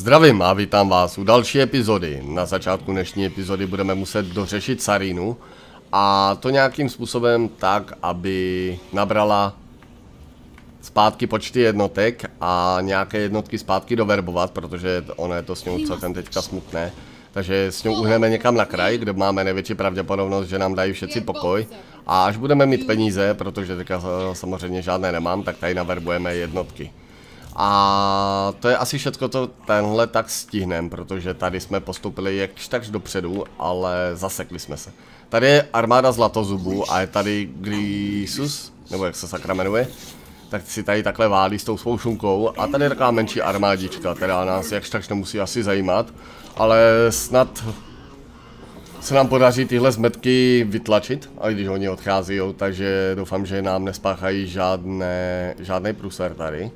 Zdravím a vítám vás u další epizody. Na začátku dnešní epizody budeme muset dořešit Sarinu. A to nějakým způsobem tak, aby nabrala zpátky počty jednotek a nějaké jednotky zpátky doverbovat, protože ono je to s ním celkem teďka smutné. Takže s ním uhneme někam na kraj, kde máme největší pravděpodobnost, že nám dají všetci pokoj. A až budeme mít peníze, protože teďka samozřejmě žádné nemám, tak tady naverbujeme jednotky. A to je asi všechno, co tenhle tak stihnem, protože tady jsme postupili jakž takž dopředu, ale zasekli jsme se. Tady je armáda Zlatozubů a je tady Grisus, nebo jak se sakra jmenuje, tak si tady takhle válí s tou svou šunkou a tady je taková menší armádička, která nás jakž takž nemusí asi zajímat, ale snad se nám podaří tyhle zmetky vytlačit, a když oni odchází, takže doufám, že nám nespáchají žádný průser tady.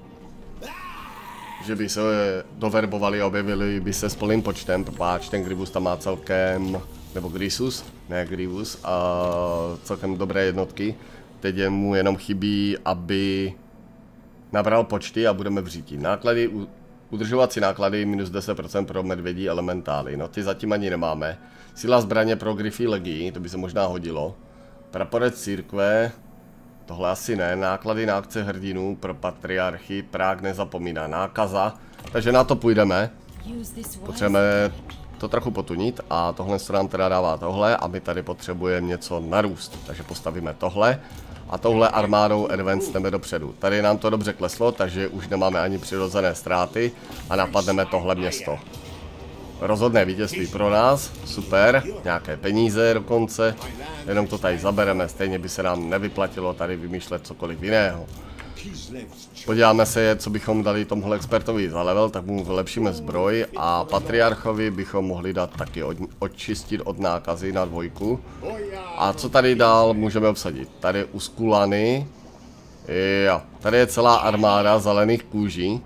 Že by se doverbovali a objevili by se s plným počtem, páč ten Gribus tam má celkem, nebo Grisus, ne Gribus, a celkem dobré jednotky. Teď mu jenom chybí, aby nabral počty a budeme v říti. Náklady, udržovací náklady minus 10% pro medvědí elementály, no ty zatím ani nemáme. Síla zbraně pro Gryfí legii, to by se možná hodilo. Praporec církve. Tohle asi ne, náklady na akce hrdinů pro patriarchy, Práh nezapomíná, nákaza, takže na to půjdeme. Potřebujeme to trochu potunit a tohle se nám teda dává tohle a my tady potřebujeme něco narůst, takže postavíme tohle a touhle armádou advanceme dopředu. Tady nám to dobře kleslo, takže už nemáme ani přirozené ztráty a napadneme tohle město. Rozhodné vítězství pro nás, super, nějaké peníze dokonce, jenom to tady zabereme, stejně by se nám nevyplatilo tady vymýšlet cokoliv jiného. Podíváme se, co bychom dali tomuhle expertovi za level, tak mu vylepšíme zbroj a patriarchovi bychom mohli dát taky očistit od nákazy na 2. A co tady dál můžeme obsadit? Tady u Skulany, jo, tady je celá armáda zelených kůží.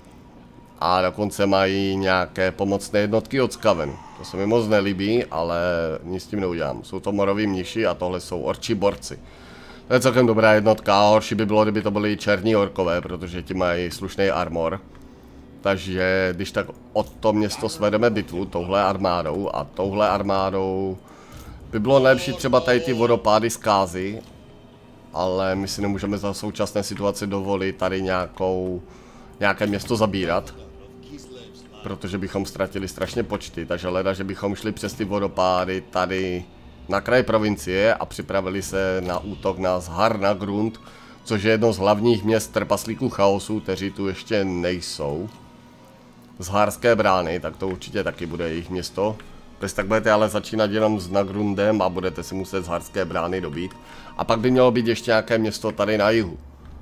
A dokonce mají nějaké pomocné jednotky od Skaven. To se mi moc nelíbí, ale nic s tím neudělám. Jsou to moroví mniši a tohle jsou orčí borci. To je celkem dobrá jednotka a horší by bylo, kdyby to byli černí orkové, protože ti mají slušný armor. Takže když tak od to město svedeme bitvu touhle armádou a touhle armádou by bylo lepší třeba tady ty vodopády zkázy, ale my si nemůžeme za současné situaci dovolit tady nějaké město zabírat. Protože bychom ztratili strašně počty, takže leda, že bychom šli přes ty vodopády tady na kraj provincie a připravili se na útok na Zharnagrund, což je jedno z hlavních měst trpaslíků chaosu, kteří tu ještě nejsou. Zharské brány, tak to určitě taky bude jejich město. Bez tak budete ale začínat jenom s Nagrundem a budete si muset Zharské brány dobít. A pak by mělo být ještě nějaké město tady na jihu.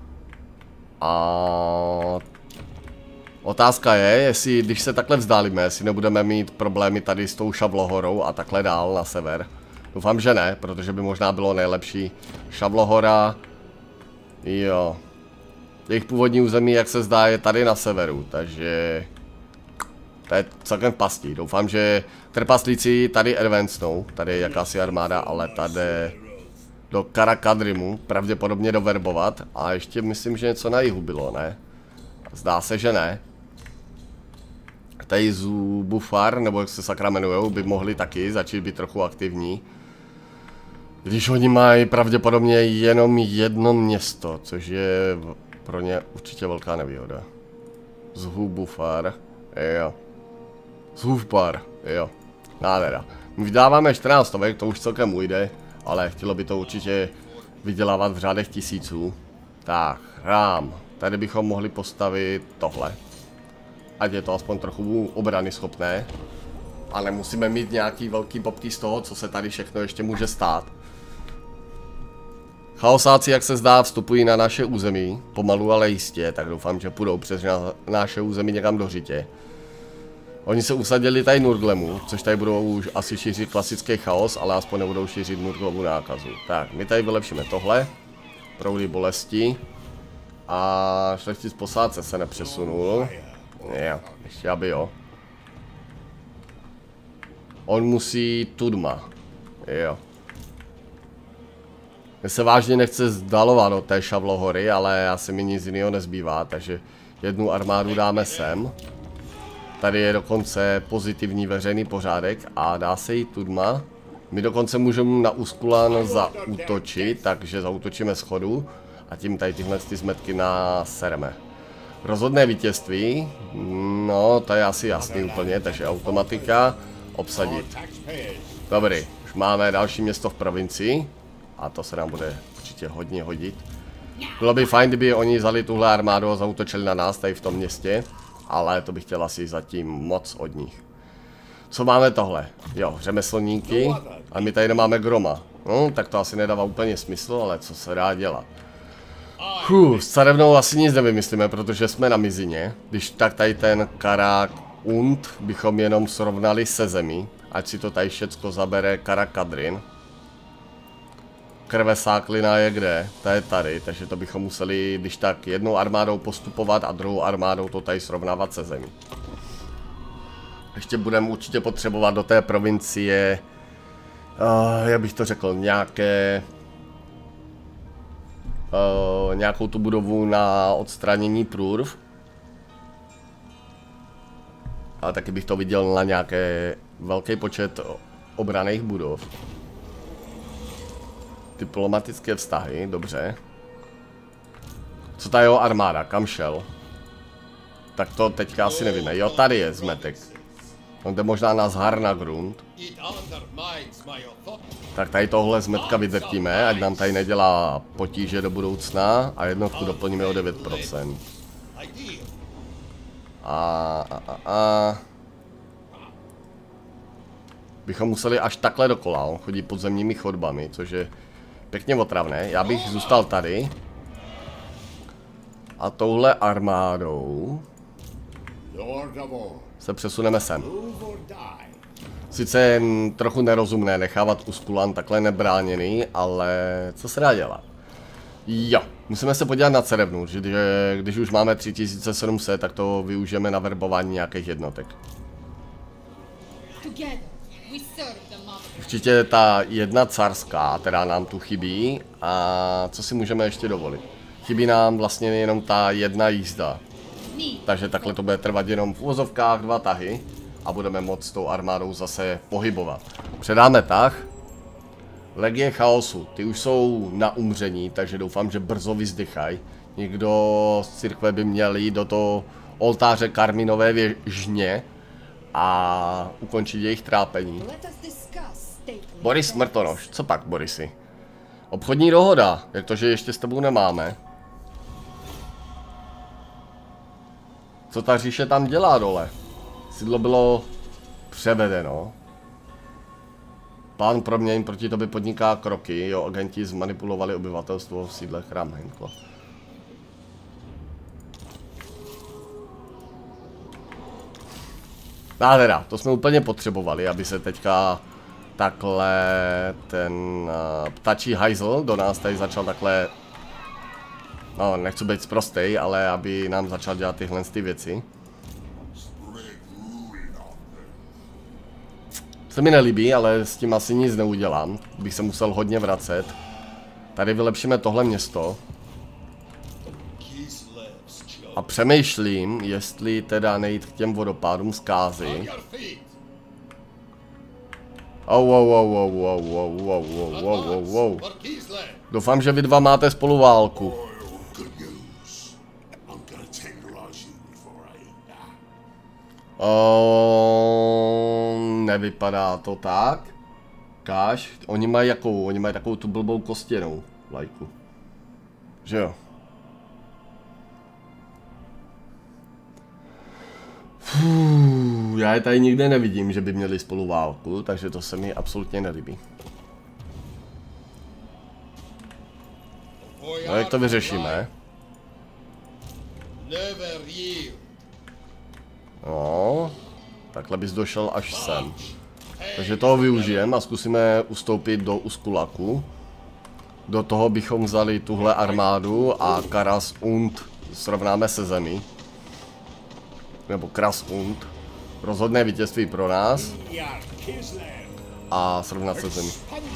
A otázka je, jestli když se takhle vzdálíme, jestli nebudeme mít problémy tady s tou Šavlohorou a takhle dál na sever. Doufám, že ne, protože by možná bylo nejlepší. Šavlohora, jo. Jejich původní území, jak se zdá, je tady na severu, takže to je celkem v pasti. Doufám, že trpaslíci tady advancenou, tady je jakási armáda, ale tady do Karakadrimu pravděpodobně doverbovat a ještě myslím, že něco na jihu bylo, ne? Zdá se, že ne. Tady Zubufar, nebo jak se sakra jmenujou, by mohli taky začít být trochu aktivní. Když oni mají pravděpodobně jenom jedno město, což je pro ně určitě velká nevýhoda. Zubufar, jo. Zubufar, jo. Nádhera. My vydáváme 14 stovek, to už celkem ujde, ale chtělo by to určitě vydělávat v řádech tisíců. Tak, rám. Tady bychom mohli postavit tohle. Ať je to aspoň trochu obrany schopné. Ale musíme mít nějaký velký popky z toho, co se tady všechno ještě může stát. Chaosáci, jak se zdá, vstupují na naše území. Pomalu, ale jistě, tak doufám, že půjdou přes naše území někam do řitě. Oni se usadili tady Nurglemu, což tady budou už asi šířit klasický chaos, ale aspoň nebudou šířit Nurglovu nákazu. Tak, my tady vylepšíme tohle. Proudy bolesti. A šlechtic posádce se nepřesunul. Jo, ještě aby jo. On musí Tudma. Jo. Mně se vážně nechce vzdalovat do té Šavlohory, ale asi mi nic jiného nezbývá, takže jednu armádu dáme sem. Tady je dokonce pozitivní veřejný pořádek a dá se jít tudma. My dokonce můžeme na Uskulan zaútočit, takže zaútočíme schodu a tím tady tyhle zmetky nasereme. Rozhodné vítězství, no to je asi jasný úplně, takže automatika, obsadit. Dobrý, už máme další město v provincii a to se nám bude určitě hodně hodit. Bylo by fajn, kdyby oni vzali tuhle armádu a zaútočili na nás tady v tom městě, ale to bych chtěl asi zatím moc od nich. Co máme tohle? Jo, řemeslníky a my tady nemáme groma. No, tak to asi nedává úplně smysl, ale co se dá dělat. S carevnou asi nic nevymyslíme, protože jsme na mizině. Když tak tady ten Karak Und bychom jenom srovnali se zemí, ať si to tady všecko zabere Karak Kadrin. Krvesáklina je kde? Ta je tady, takže to bychom museli, když tak, jednou armádou postupovat a druhou armádou to tady srovnávat se zemí. Ještě budeme určitě potřebovat do té provincie, jak bych to řekl, nějakou tu budovu na odstranění průrv. A taky bych to viděl na nějaký velký počet obranných budov. Diplomatické vztahy, dobře. Co ta jeho armáda, kam šel? Tak to teďka asi nevíme. Jo, tady je zmetek. On jde možná na Zharnagrund. Tak tady tohle zmetka vydrtíme, ať nám tady nedělá potíže do budoucna a jednotku doplníme o 9%. Bychom museli až takhle dokola, on chodí podzemními chodbami, což je pěkně otravné. Já bych zůstal tady. A touhle armádou se přesuneme sem. Sice je trochu nerozumné nechávat Uskulan takhle nebráněný, ale co se dá dělat? Jo, musíme se podívat na Cerevnu, že když už máme 3700, tak to využijeme na verbování nějakých jednotek. Určitě ta jedna carská, teda nám tu chybí, a co si můžeme ještě dovolit? Chybí nám vlastně jenom ta jedna jízda. Takže takhle to bude trvat jenom v uvozovkách 2 tahy a budeme moct s tou armádou zase pohybovat. Předáme tah. Legie chaosu, ty už jsou na umření, takže doufám, že brzo vyzdychají. Někdo z církve by měl jít do toho oltáře Karminové věžně a ukončit jejich trápení. Boris Smrtonoš, co pak, Borisi? Obchodní dohoda, jak to, že ještě s tebou nemáme? Co ta říše tam dělá dole? Sídlo bylo převedeno. Plán proměň proti tobě podniká kroky, jo, agenti zmanipulovali obyvatelstvo v sídle Chrám Henkla. Nádhera, to jsme úplně potřebovali, aby se teďka takhle ten ptačí hajzl do nás tady začal takhle, no nechci být sprostej, ale aby nám začal dělat tyhle věci. Se mi nelíbí, ale s tím asi nic neudělám, bych se musel hodně vracet. Tady vylepšíme tohle město. A přemýšlím, jestli teda nejít k těm vodopádům zkázy. Doufám, že vy dva máte spolu válku. Nevypadá to tak. Káš, oni mají jakou? Oni mají takovou tu blbou kostěnou vlajku. Že jo? Já je tady nikde nevidím, že by měli spolu válku, takže to se mi absolutně nelíbí. No, jak to vyřešíme? No, takhle bys došel až sem. Takže toho využijeme a zkusíme ustoupit do Uskulaku. Do toho bychom vzali tuhle armádu a Karas Und srovnáme se zemí. Nebo Kras Und. Rozhodné vítězství pro nás. A srovnat se zemí.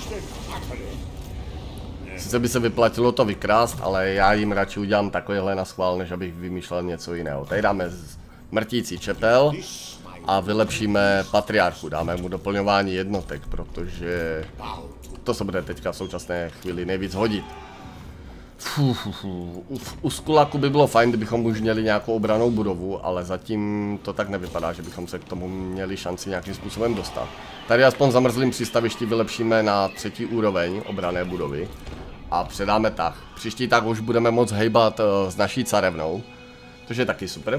Sice by se vyplatilo to vykrást, ale já jim radši udělám takovéhle na schvál, než abych vymýšlel něco jiného. Tady dáme mrtící čepel a vylepšíme patriarchu. Dáme mu doplňování jednotek, protože to se bude teďka v současné chvíli nejvíc hodit. U Skulaku by bylo fajn, kdybychom už měli nějakou obranou budovu, ale zatím to tak nevypadá, že bychom se k tomu měli šanci nějakým způsobem dostat. Tady aspoň zamrzlým přístavišti vylepšíme na 3. úroveň obranné budovy a předáme tah. Příští tah už budeme moct hejbat s naší carevnou, což je taky super.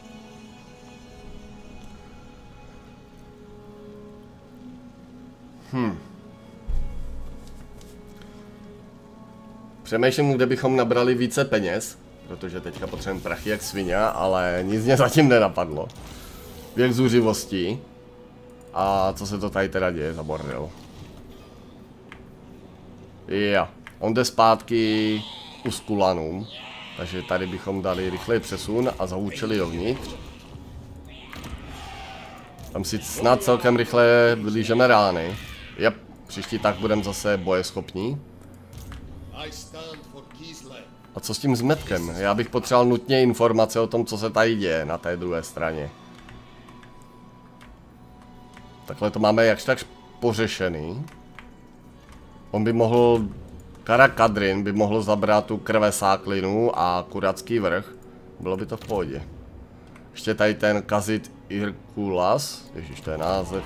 Přemýšlím, kde bychom nabrali více peněz, protože teďka potřebujeme prachy jak svině, ale nic mě zatím nenapadlo. Věk zuřivosti. A co se to tady teda děje za bordel? Jo, on jde zpátky u Skulanům, takže tady bychom dali rychlej přesun a zaučili dovnitř. Tam si snad celkem rychle vylížeme rány. Jep, příští tak budeme zase bojeschopní. A co s tím zmetkem? Já bych potřeboval nutně informace o tom, co se tady děje na té druhé straně. Takhle to máme jakž tak pořešený. On by mohl... Karakadrin by mohl zabrat tu krvesáklinu a Kuratský vrch. Bylo by to v pohodě. Ještě tady ten Kazit Irkulas. Ježiš, to je název.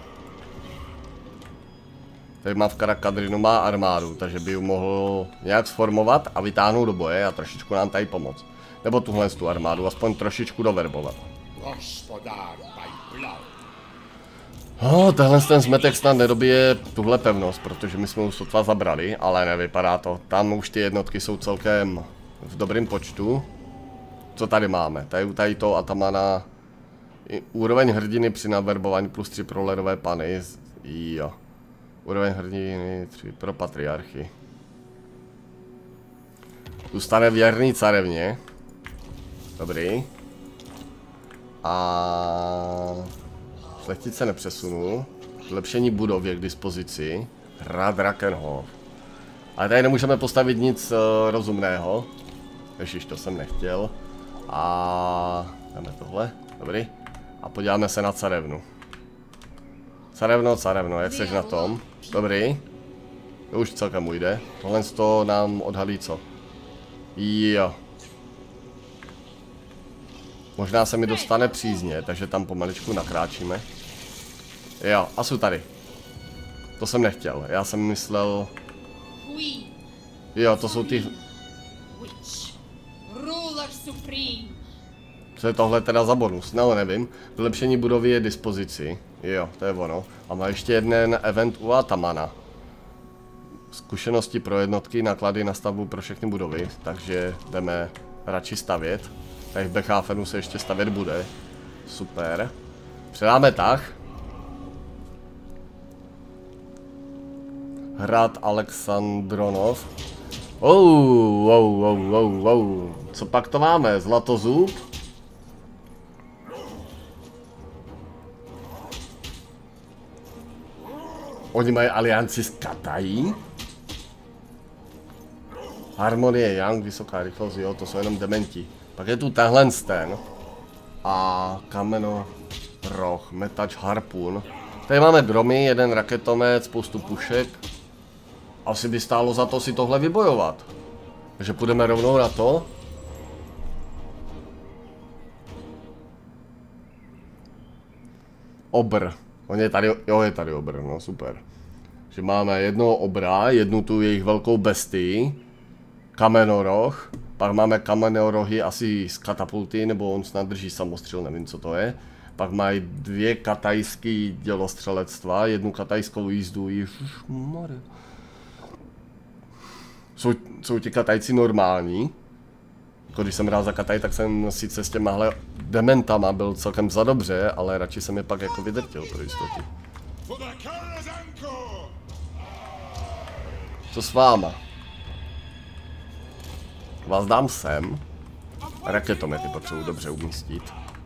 Tady má v Karakadrinu má armádu, takže by ji mohl nějak sformovat a vytáhnout do boje a trošičku nám tady pomoct. Nebo tuhle tu armádu, aspoň trošičku doverbovat. Tenhle ten zmetek snad nedobije tuhle pevnost, protože my jsme už sotva zabrali, ale nevypadá to. Tam už ty jednotky jsou celkem v dobrém počtu. Co tady máme? Tady to atamana. Úroveň hrdiny při naverbování plus 3 pro ledové pany. Jo. Úroveň hrdiny 3 pro patriarchy. Zůstane věrný carevně. Dobrý. A šlechtice nepřesunu. Zlepšení budov je k dispozici. Hrad Rakenhof. Ale tady nemůžeme postavit nic rozumného. Ježiš, to jsem nechtěl. A dáme tohle. Dobrý. A podíváme se na carevnu. Carevno, jak seš na tom? Dobrý. To už celkem ujde. Tohle to nám odhalí co? Jo. Možná se mi dostane přízně, takže tam pomaličku nakráčíme. Jo, a jsou tady. To jsem nechtěl, já jsem myslel... Jo, to jsou ty... Co je tohle teda za bonus? No, nevím. Vylepšení budovy je dispozici. Jo, to je ono. A má ještě jeden event u Atamana. Zkušenosti pro jednotky, náklady na stavbu pro všechny budovy. Takže jdeme radši stavět. Tady v Bechhafenu se ještě stavět bude. Super. Předáme tah. Hrad Alexandronov. Co pak to máme? Zlatozub? Oni mají alianci s Katají? Harmonie Young, vysoká rychlost, jo, to jsou jenom dementi. Pak je tu tenhle ten. A Kamenoroh, metač harpun. Tady máme gromy, jeden raketomet, spoustu pušek. Asi by stálo za to si tohle vybojovat. Takže půjdeme rovnou na to. Obr. On je tady, jo, je tady obr, no super. Že máme jednoho obra, jednu tu jejich velkou bestii. Kamenoroh. Pak máme kamenorohy asi z katapulty, nebo on snad drží samostřel, nevím co to je. Pak mají dvě katajské dělostřelectva, jednu katajskou jízdu, ježišmarja. Jsou ti katajci normální. Když jsem hrál za Kataj, tak jsem sice s těmahle dementama byl celkem za dobře, ale radši jsem je pak jako vydrtil pro jistotu. Co s váma? Vás dám sem. Raketomety potřebuji dobře umístit.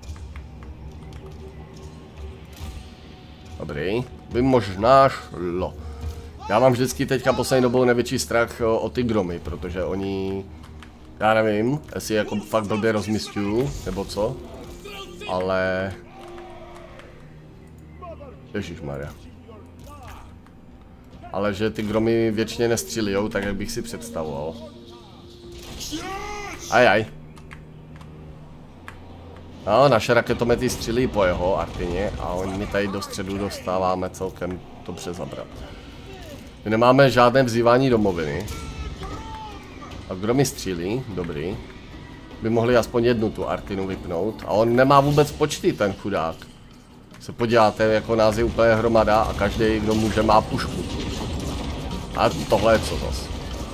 Dobrý. By možná šlo. Já mám vždycky teďka poslední dobou největší strach o ty gromy, protože oni... Já nevím, jestli jako fakt blbě rozmisťuju, nebo co. ale... Ježišmarja. Ale že ty gromy většině nestřílijou, tak jak bych si představoval. Ajaj. No, naše raketomety střílí po jeho Artině a oni tady do středu dostáváme celkem dobře zabrat. My nemáme žádné vzývání domoviny. A gromy střílí, dobrý. By mohli aspoň jednu tu Artinu vypnout. A on nemá vůbec počty, ten chudák. Se podíváte, jako nás je úplně hromada a každý, kdo může, má pušku. A tohle je co zas?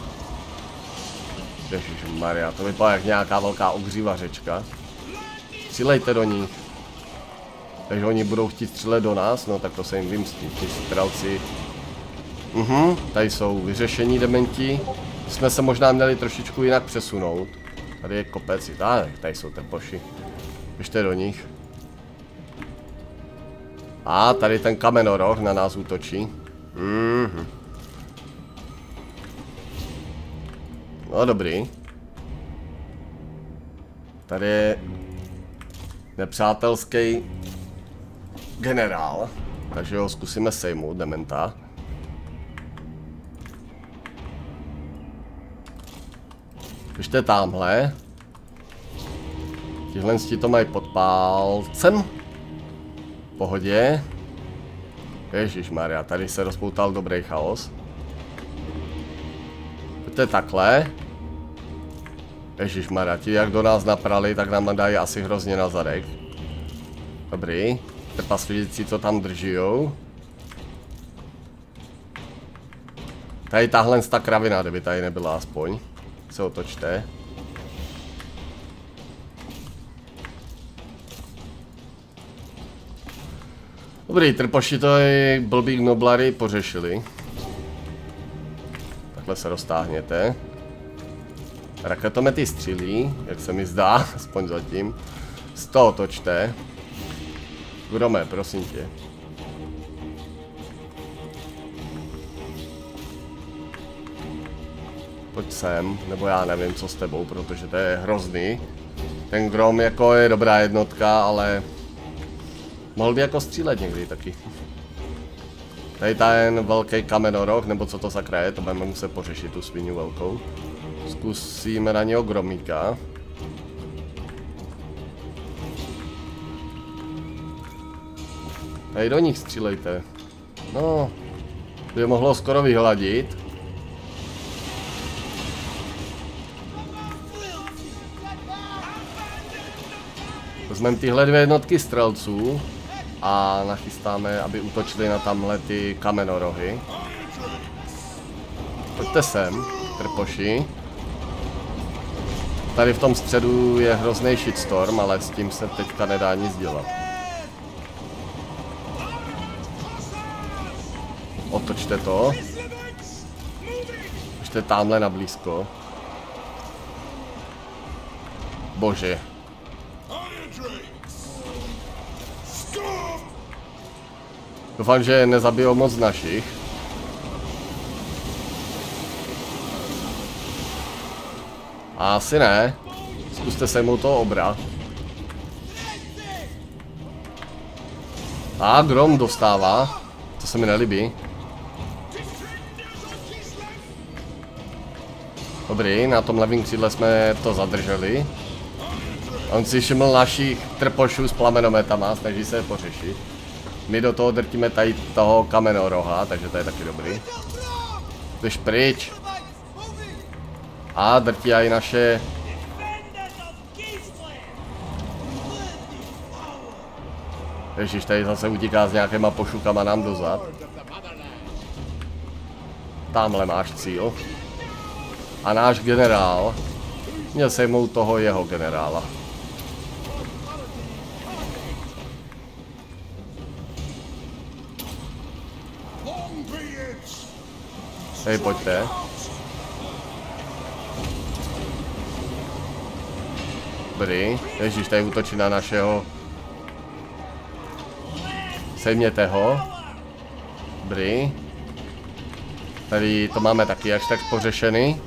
Ježišmarja, to vypadá jak nějaká velká ogřívařečka. Střílejte do nich. Takže oni budou chtít střílet do nás, no tak to se jim vymstí, ty strelci. Tady jsou vyřešení dementi. Jsme se možná měli trošičku jinak přesunout. Tady je kopec, tady jsou trpoši. Běžte do nich. A tady ten kamenoroh na nás útočí. No dobrý. Tady je nepřátelský generál, takže ho zkusíme sejmout, dementa. Ještě tamhle. Tihle to mají pod pálcem. V pohodě. Ježišmarja, tady se rozpoutal dobrý chaos. Pojďte takhle. Ježišmarja, ti jak do nás naprali, tak nám dají asi hrozně na zadek. Dobrý. Trpaslíci, co tam držijou. Tady tahle ta kravina, kdyby tady nebyla aspoň. Se otočte. Dobrý, trpoši to i blbý gnoblary pořešili. Takhle se roztáhněte. Raketomety střílí, jak se mi zdá, aspoň zatím. Z toho točte. Grome, prosím tě. Pojď sem, nebo já nevím, co s tebou, protože to je hrozný. Ten Grom jako je dobrá jednotka, ale... mohl by jako střílet někdy taky. Tady ten velký kamenoroh, nebo co to sakra je, to budeme muset pořešit, tu sviňu velkou. Zkusíme na něho gromíka. Tady do nich střílejte. No, by mohlo skoro vyhladit. Vezmeme tyhle dvě jednotky střelců a nachystáme, aby útočili na tamhle ty kamenorohy. Pojďte sem, trpoši. Tady v tom středu je hrozný shitstorm, ale s tím se teďka nedá nic dělat. Otočte to. Ještě tamhle na blízko. Bože. Doufám, že nezabijou moc našich. Asi ne. Zkuste sejmout toho obra. A Grom dostává. To se mi nelíbí. Dobrý, na tom levém křídle jsme to zadrželi. On si všiml našich trpošů s plamenometama, snaží se je pořešit. My do toho drtíme tady toho kamenoroha, takže to je taky dobrý. Jdeš pryč. A drtí i naše... Ježiš, tady zase utíká s nějakýma pošukama nám dozad. Tamhle máš cíl. A náš generál měl sejmout toho jeho generála. Hej, pojďte. Dobrý. Ježíš, tady útočí na našeho. Sejměte ho. Dobrý. Tady to máme taky až tak pořešený.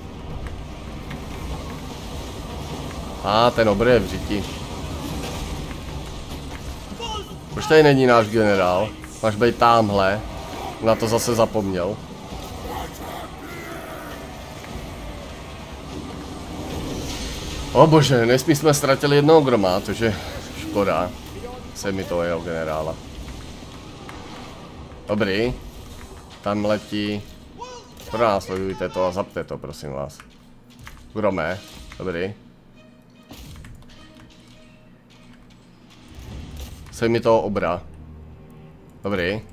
A ten obr je v řiti. Proč tady není náš generál? Máš být támhle. Na to zase zapomněl. O bože, nejspíš jsme ztratili jednoho groma, což je škoda. Se mi to jeho generála. Dobrý. Tam letí. Pronásledujte to a zapte to, prosím vás. Grome, dobrý. Se mi toho obra. Dobrý.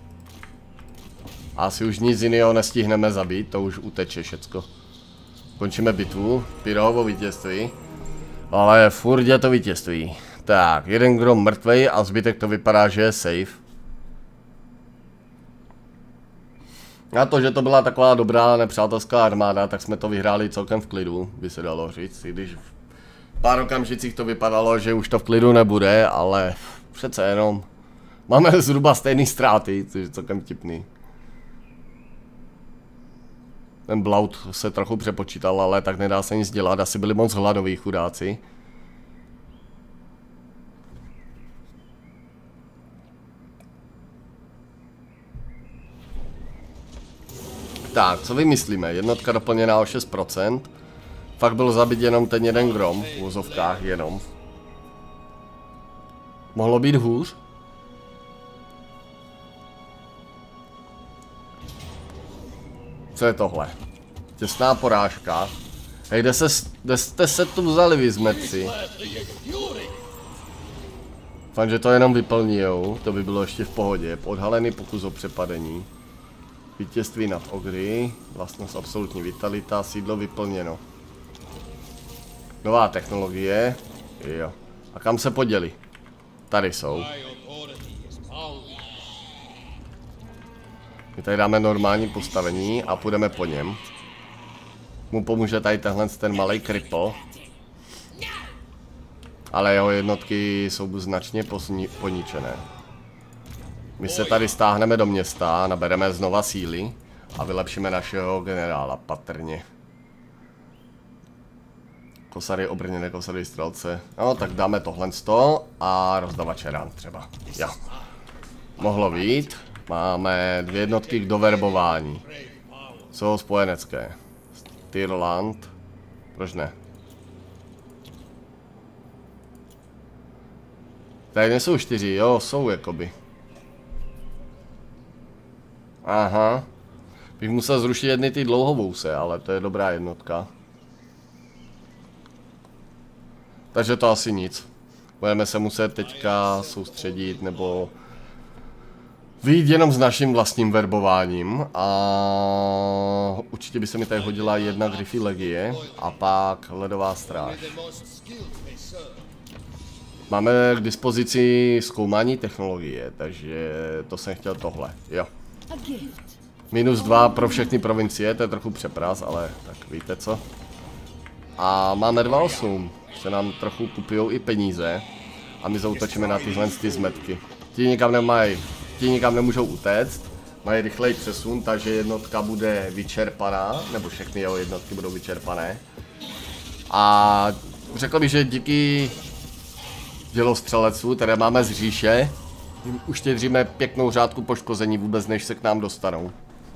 Asi už nic jiného nestihneme zabít, to už uteče všecko. Končíme bitvu, Pyrohovo vítězství. Ale furt je to vítězství. Tak, jeden grom mrtvej a zbytek to vypadá, že je safe. Na to, že to byla taková dobrá nepřátelská armáda, tak jsme to vyhráli celkem v klidu, by se dalo říct. I když v pár okamžicích to vypadalo, že už to v klidu nebude, ale přece jenom máme zhruba stejné ztráty, což je celkem vtipný. Ten Blaut se trochu přepočítal, ale tak nedá se nic dělat, asi byli moc hladoví chudáci. Tak, co vymyslíme? Jednotka doplněná o 6%. Fakt byl zabit jenom ten jeden grom, v úzovkách jenom. Mohlo být hůř? Co je tohle? Těsná porážka. Hej, kde jste se tu vzali vy zmetci? Fakt, že to jenom vyplnijou, to by bylo ještě v pohodě. Odhalený pokus o přepadení. Vítězství nad ogry, vlastnost absolutní vitalita, sídlo vyplněno. Nová technologie, jo. A kam se poděli? Tady jsou. My tady dáme normální postavení a půjdeme po něm. Mu pomůže tady tenhle ten malej kripl. Ale jeho jednotky jsou značně poničené. My se tady stáhneme do města, nabereme znova síly a vylepšíme našeho generála patrně. Kosary obrněné, kosary střelce. No tak dáme tohle a rozdavače rán třeba. Jo. Mohlo být. Máme 2 jednotky k doverbování. Jsou spojenecké. Tyrland. Proč ne? Tady nejsou 4, jo, jsou jakoby. Aha. Bych musel zrušit jedny ty dlouhovouse, ale to je dobrá jednotka. Takže to asi nic. Budeme se muset teďka soustředit nebo vyjít jenom s naším vlastním verbováním a určitě by se mi tady hodila jedna Gryffy legie a pak ledová stráž. Máme k dispozici zkoumání technologie, takže to jsem chtěl tohle, jo. -2 pro všechny provincie, to je trochu přepras, ale tak víte co. A máme 2,8, se nám trochu kupujou i peníze a my zautočíme na tyhle zmetky. Ti nikam nemají, ti nikam nemůžou utéct, mají rychlej přesun, takže jednotka bude vyčerpaná, nebo všechny jeho jednotky budou vyčerpané. A řekl bych, že díky dělostřeleců, které máme z říše, uštědříme pěknou řádku poškození vůbec, než se k nám dostanou.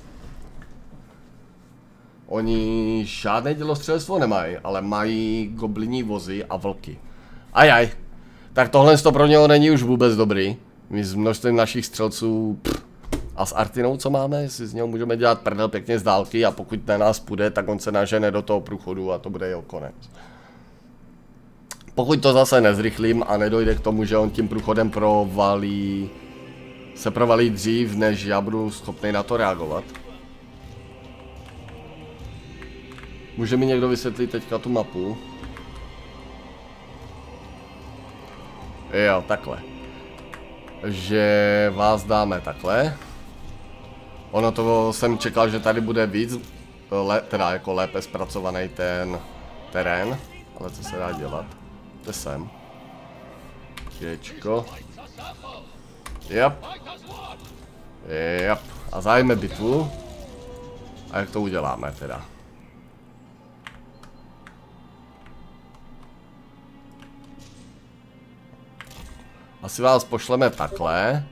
Oni žádné dělostřelectvo nemají, ale mají gobliní vozy a vlky. Ajaj, tak tohle pro něho není už vůbec dobrý. My s množstvím našich střelců a s Artinou, co máme, si z něho můžeme dělat prdel pěkně z dálky a pokud na nás půjde, tak on se nažene do toho průchodu a to bude jeho konec. Pokud to zase nezrychlím a nedojde k tomu, že on tím průchodem se provalí dřív, než já budu schopný na to reagovat. Může mi někdo vysvětlit teďka tu mapu? Jo, takhle. Že vás dáme takhle. Ono to jsem čekal, že tady bude víc, teda jako lépe zpracovaný ten terén. Ale co se dá dělat? To sem. Ječko. Yep. Yep. A zájme bitvu. A jak to uděláme teda? Asi vás pošleme takhle.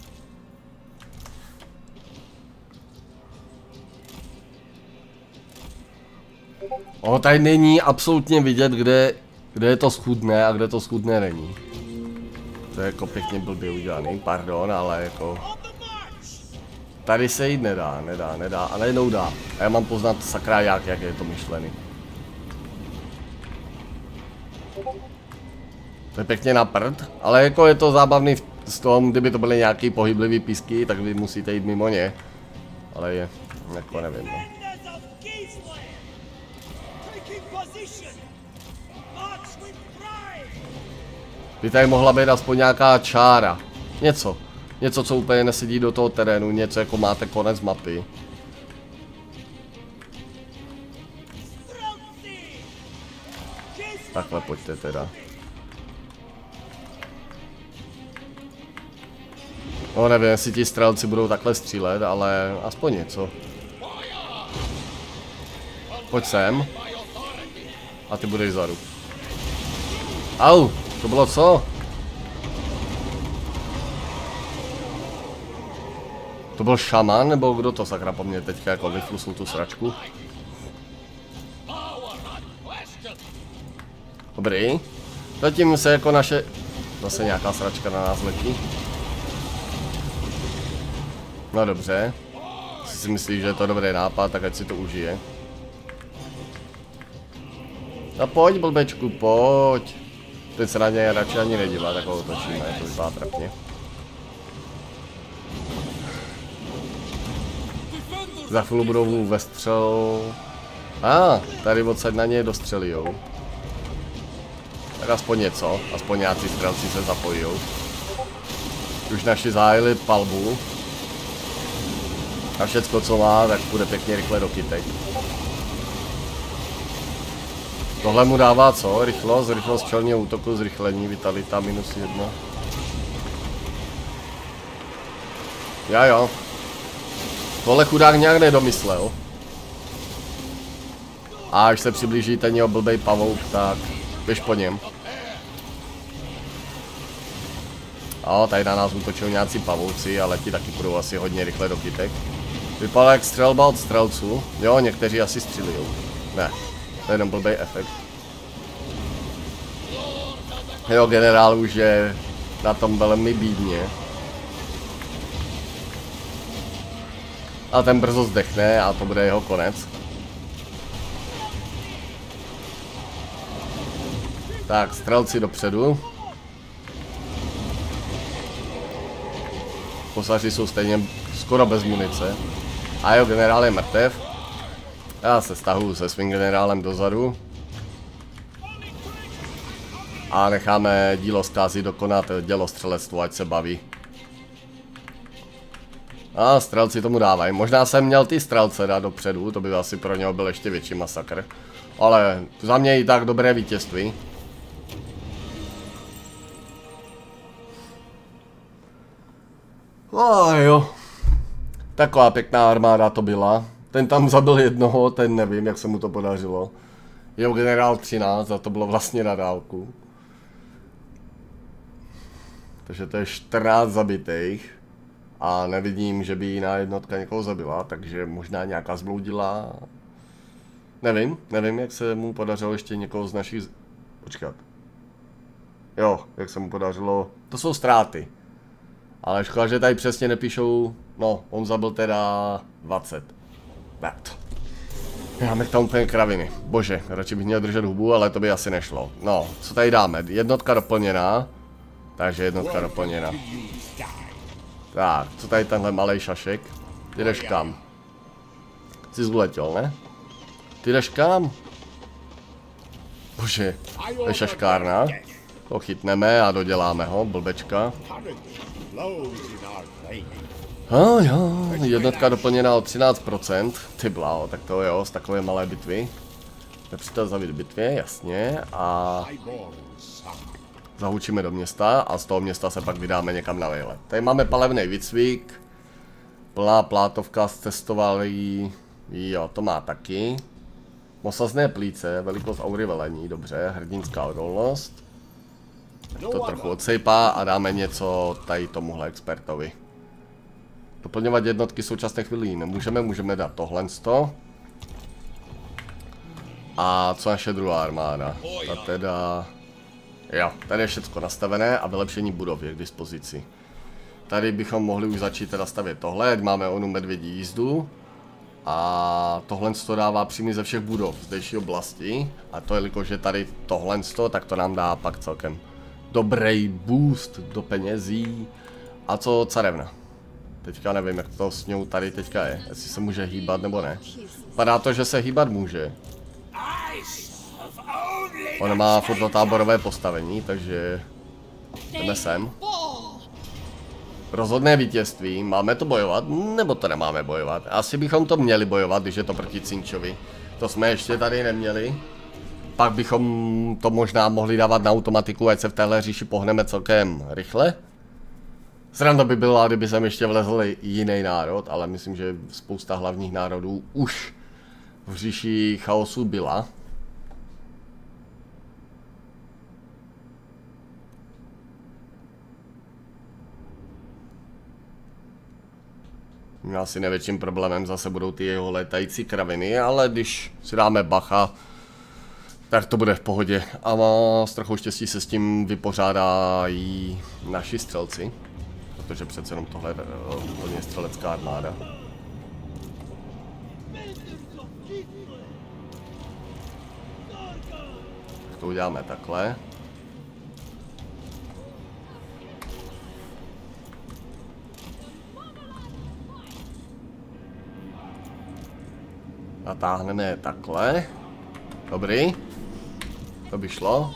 Ono tady není absolutně vidět, kde je to schůdné a kde to schůdné není. To je jako pěkně blbě udělaný, pardon, ale jako... Tady se jít nedá, a najednou dá. A já mám poznat sakra jak je to myšlený. To je pěkně na prd, ale jako je to zábavný v tom, kdyby to byly nějaký pohyblivý písky, tak vy musíte jít mimo ně. Ale je, jako nevím. No. By tady mohla být aspoň nějaká čára. Něco, co úplně nesedí do toho terénu, něco jako máte konec mapy. Takhle pojďte teda. No nevím, jestli ti střelci budou takhle střílet, ale aspoň něco. Pojď sem. A ty budeš vzadu. Au, to bylo co? To byl šaman, nebo kdo to sakra po mně teďka jako vyflusl tu sračku? Dobrý. Zatím se jako naše... Zase nějaká sračka na nás letí. No dobře. Jestli si myslíš, že je to dobrý nápad, tak ať si to užije. No pojď blbečku, pojď. Teď se na něj radši ani nedívá, tak ho otočíme, to vypadá trapně. Za chvíli budou ve střelu. Tady odsaď na něj dostřelijou. Tak aspoň něco, aspoň nějací střelci se zapojou. Už naši zahájili palbu. A všecko co má, tak půjde pěkně rychle do kytek. Tohle mu dává co? Rychlost čelního útoku, zrychlení, vitalita -1. Jo. Tohle chudák nějak nedomyslel. A až se přiblíží ten jeho blbej pavouk, tak běž po něm. Tady na nás útočí nějací pavouci, ale ti taky půjdou asi hodně rychle do kytek. Vypadá jak střelba od střelců. Jo, někteří asi střílijou. Ne, to je jenom blbej efekt. Jo, generál už je na tom velmi bídně. A ten brzo zdechne a to bude jeho konec. Tak, střelci dopředu. Posaři jsou stejně skoro bez munice. A jo, generál je mrtev. Já se stahuju se svým generálem dozadu. A necháme dílo zkázy dokonat dělostřelectvo, ať se baví. A střelci tomu dávají. Možná jsem měl ty střelce dát dopředu, to by asi pro něho byl ještě větší masakr. Ale za mě i tak dobré vítězství. Jo. Taková pěkná armáda to byla. Ten tam zabil jednoho, ten nevím, jak se mu to podařilo. Jeho generál 13 a to bylo vlastně na dálku. Takže to je 14 zabitých. A nevidím, že by jiná jednotka někoho zabila, takže možná nějaká zbloudila. Nevím, jak se mu podařilo ještě někoho z našich... Počkat. Jo, jak se mu podařilo... To jsou ztráty. Ale škoda, že tady přesně nepíšou... No, on zabil teda 20. Tak to. Máme tam úplně kraviny. Bože, radši bych měl držet hubu, ale to by asi nešlo. No, co tady dáme? Jednotka doplněná. Takže jednotka doplněná. Tak, co tady tenhle malej šašek? Ty jdeš kam? Jsi zuletěl, ne? Ty jdeš kam? Bože, to je šaškárna. To chytneme a doděláme ho, blbečka. Jo, jednotka doplněná o 13%. Ty bláho, tak to jo, z takové malé bitvy. Nepřítel zavít bitvě, jasně, a... Zahučíme do města a z toho města se pak vydáme někam na vejlet. Tady máme palevný výcvik. Plná plátovka cestovali. Jo, to má taky. Mosazné plíce, velikost aury velení, dobře, hrdinská odolnost. To trochu odsejpá a dáme něco tady tomuhle expertovi. Doplňovat jednotky v současné chvíli nemůžeme, můžeme dát tohle. A co naše druhá armáda? Ta teda... Jo, tady je všechno nastavené a vylepšení budov je k dispozici. Tady bychom mohli už začít teda stavět tohle, ať máme onu medvědí jízdu. A tohle to dává příjmy ze všech budov zdejší oblasti. A to jelikož je tady tohle, tak to nám dá pak celkem dobrý boost do penězí. A co carevna? Teďka nevím, jak to s ňou tady teďka je. Jestli se může hýbat nebo ne. Vypadá to, že se hýbat může. Ona má furt to táborové postavení, takže jdeme sem. Rozhodné vítězství. Máme to bojovat, nebo to nemáme bojovat? Asi bychom to měli bojovat, když je to proti Cinčovi. To jsme ještě tady neměli. Pak bychom to možná mohli dávat na automatiku, ať se v téhle říši pohneme celkem rychle. Sranda by byla, kdyby sem ještě vlezl jiný národ, ale myslím, že spousta hlavních národů už v říši chaosu byla. Asi největším problémem zase budou ty jeho létající kraviny, ale když si dáme bacha, tak to bude v pohodě. A s trochou štěstí se s tím vypořádají naši střelci, protože přece jenom tohle je úplně střelecká armáda. Tak to uděláme takhle. Natáhneme je takhle. Dobrý. To by šlo.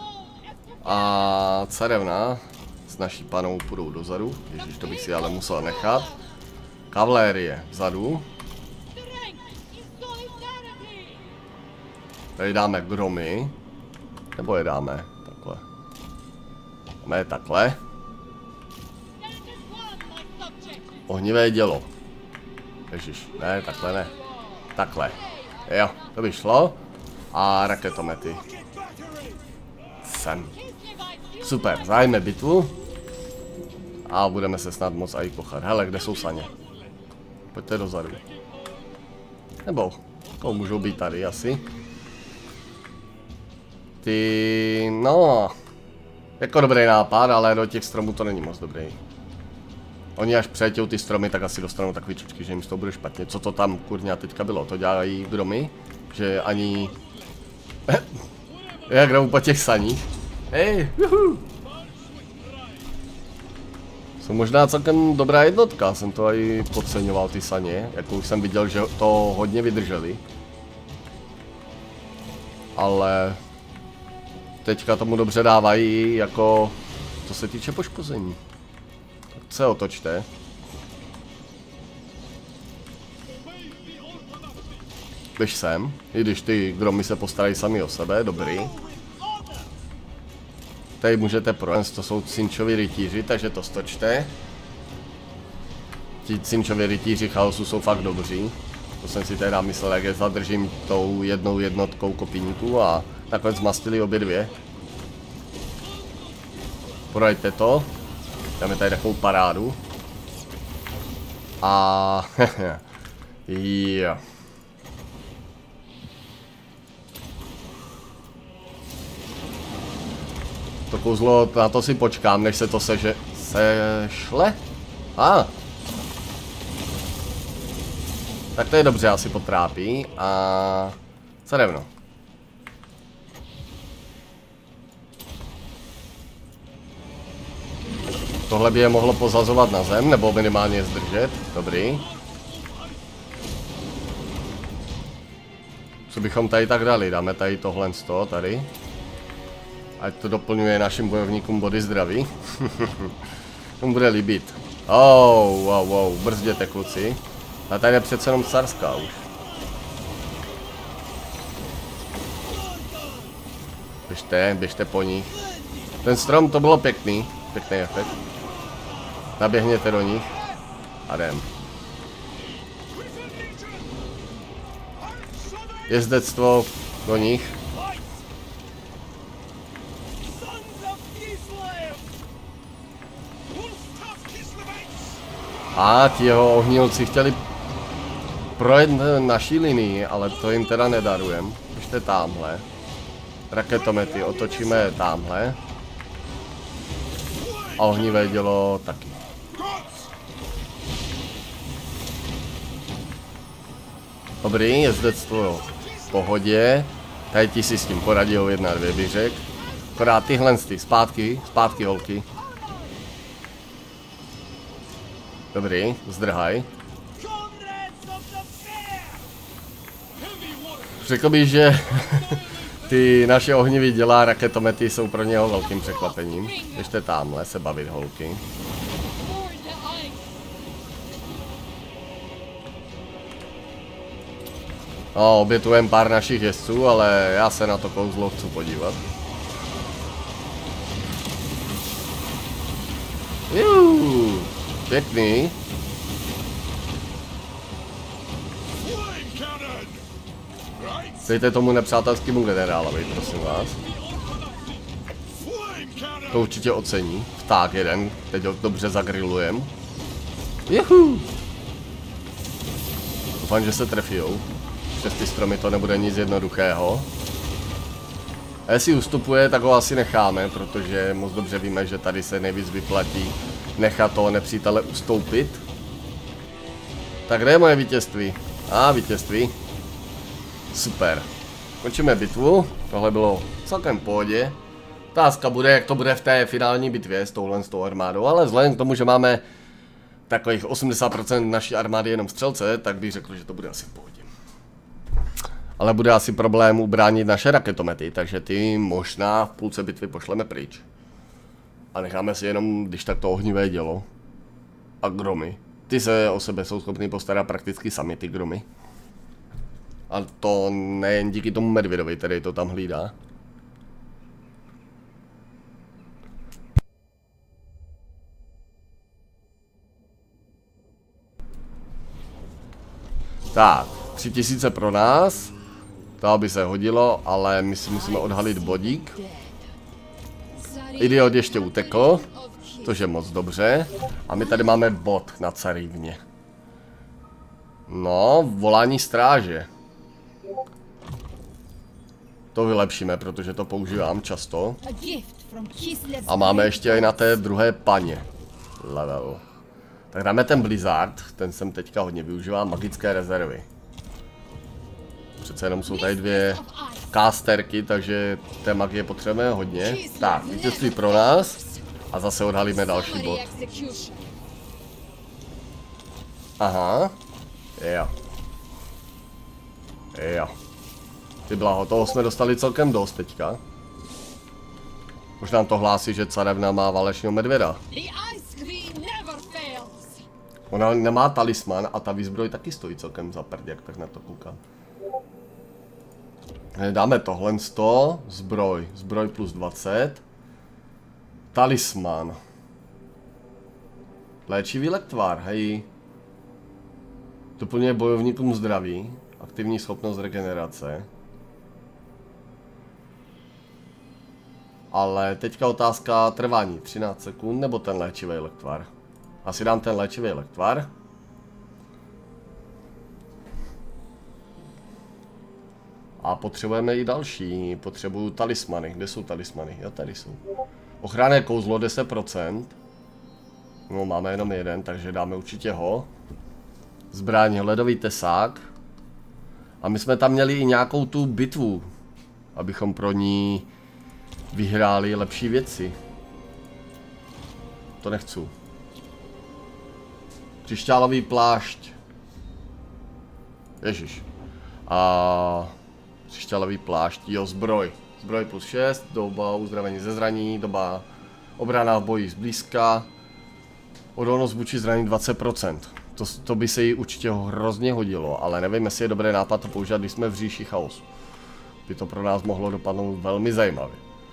A carevna s naší panou půjdou dozadu. Ježíš, to bych si ale musel nechat. Kavlérie vzadu. Tady dáme gromy. Nebo je dáme takhle. Dáme je takhle. Ohnivé dělo. Ježíš, ne, takhle ne. Takhle. Jo, to by šlo. A raketomety. Sem. Super, zájme bitvu. A budeme se snad moc aj kochat. Hele, kde jsou saně? Pojďte dozadu. Nebo, to můžou být tady asi. Ty, no. Jako dobrý nápad, ale do těch stromů to není moc dobrý. Oni až přejetějou ty stromy, tak asi dostanou takový čočky, že jim z toho bude špatně. Co to tam kurňa teďka bylo? To dělají gromy? Že ani... Jak jdou po těch saních. Hej, juhu. Jsou možná celkem dobrá jednotka, jsem to i podceňoval ty saně. Jako už jsem viděl, že to hodně vydrželi. Ale... Teďka tomu dobře dávají, jako... Co se týče poškození. Se otočte. Běž sem, i když ty gromy se postarají sami o sebe, dobrý. Tady můžete projet, to jsou Cinčovi rytíři, takže to stočte. Ti Cinčovi rytíři chaosu jsou fakt dobří. To jsem si teda myslel, jak je zadržím tou jednou jednotkou kopíníků a nakonec zmastili obě dvě. Projďte to. Dáme tady takovou parádu. A jo. To kouzlo, na to si počkám, než se to sešle. Tak to je dobře, asi potrápí. A carevno. Tohle by je mohlo pozazovat na zem, nebo minimálně zdržet. Dobrý. Co bychom tady tak dali? Dáme tady tohle z toho, tady. Ať to doplňuje našim bojovníkům body zdraví. To mu bude líbit. Wow, brzděte kluci. A tady je přece jenom carská už. Běžte po nich. Ten strom, to bylo pěkný efekt. Naběhněte do nich a jdem. Jezdectvo do nich. A ti jeho ohnilci chtěli projet naší linii, ale to jim teda nedarujem. Ještě tamhle. Raketomety otočíme tamhle. A ohnivé dělo taky. Dobrý, jezdectvo v pohodě. Tady ti si s tím poradí o 1-2 bych řekl. Akorát tyhle zpátky holky. Dobrý, zdrhaj. Řekl bych, že ty naše ohnivý děla raketomety jsou pro něho velkým překvapením. Ještě tamhle se bavit holky. No, obětujeme pár našich jezdců, ale já se na to kouzlo chci podívat. Juuu, pěkný. Dejte tomu nepřátelskému generálovi, prosím vás. To určitě ocení. Vták jeden, teď ho dobře zagrilujem. Juhu. Doufám, že se trefijou. Přes ty stromy to nebude nic jednoduchého. A jestli ustupuje, tak ho asi necháme, protože moc dobře víme, že tady se nejvíc vyplatí nechat toho nepřítele ustoupit. Tak kde je moje vítězství? Vítězství. Super. Končíme bitvu. Tohle bylo celkem v pohodě. Otázka bude, jak to bude v té finální bitvě s tou armádou, ale vzhledem k tomu, že máme takových 80% naší armády jenom střelce, tak bych řekl, že to bude asi v pohodě. Ale bude asi problém ubránit naše raketomety, takže ty možná v půlce bitvy pošleme pryč. A necháme si jenom, když tak to ohnivé dělo. A gromy. Ty se o sebe jsou schopni postarat prakticky sami, ty gromy. A to nejen díky tomu medvědovi, který to tam hlídá. Tak, 3000 pro nás. To by se hodilo, ale my si musíme odhalit bodík. Idiot ještě utekl, což je moc dobře. A my tady máme bod na carivně. No, volání stráže. To vylepšíme, protože to používám často. A máme ještě i na té druhé paně level. Tak dáme ten Blizzard, ten jsem teďka hodně využívám, magické rezervy. Přece jenom jsou tady dvě casterky, takže té magie potřebujeme hodně. Tak, vítězství pro nás a zase odhalíme další bod. Aha, jo. Jo. Ty blaho, toho jsme dostali celkem dost teďka. Možná nám to hlásí, že carevna má válečného medvěda. Ona nemá talisman a ta výzbroj taky stojí celkem za prd, jak tak na to koukám. Dáme tohle 100, zbroj plus 20. Talisman. Léčivý lektvar, hej. Doplňuje bojovníkům zdraví, aktivní schopnost regenerace. Ale teďka otázka trvání, 13 sekund nebo ten léčivý lektvar. Asi dám ten léčivý lektvar. A potřebujeme i další, potřebuju talismany, kde jsou talismany? Jo, tady jsou. Ochranné kouzlo 10%. No, máme jenom jeden, takže dáme určitě ho. Zbraň, ledový tesák. A my jsme tam měli i nějakou tu bitvu, abychom pro ní vyhráli lepší věci. To nechci. Křišťálový plášť. Ježiš. A křišťálový plášť, jo, zbroj. Zbroj plus 6, doba uzdravení ze zraní, doba obrana v boji zblízka. Odolnost vůči zraní 20%. To by se jí určitě hrozně hodilo, ale nevím, jestli je dobré nápad to použít, když jsme v říši chaosu. By to pro nás mohlo dopadnout velmi zajímavě.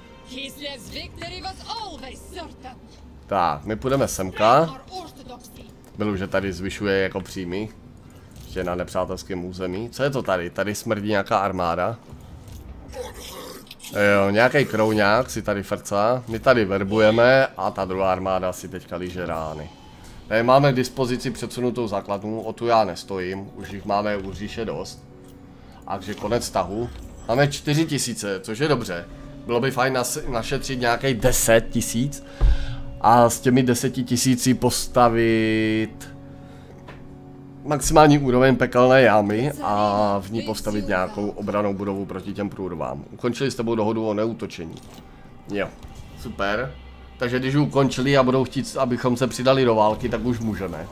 Tak, my půjdeme semka. Bylo, že tady zvyšuje jako příjmy. Ještě na nepřátelském území. Co je to tady? Tady smrdí nějaká armáda. Jo, nějaký krouňák si tady frcá. My tady verbujeme a ta druhá armáda si teďka líže rány. Tady máme k dispozici předsunutou základnu, o tu já nestojím, už jich máme u říše dost. Takže konec tahu. Máme 4000, což je dobře. Bylo by fajn našetřit nějakých 10 000 a s těmi 10 000 postavit maximální úroveň pekelné jámy a v ní postavit nějakou obranou budovu proti těm průrvám. Ukončili s tebou dohodu o neútočení. Jo, super. Takže když ukončili a budou chtít, abychom se přidali do války, tak už můžeme.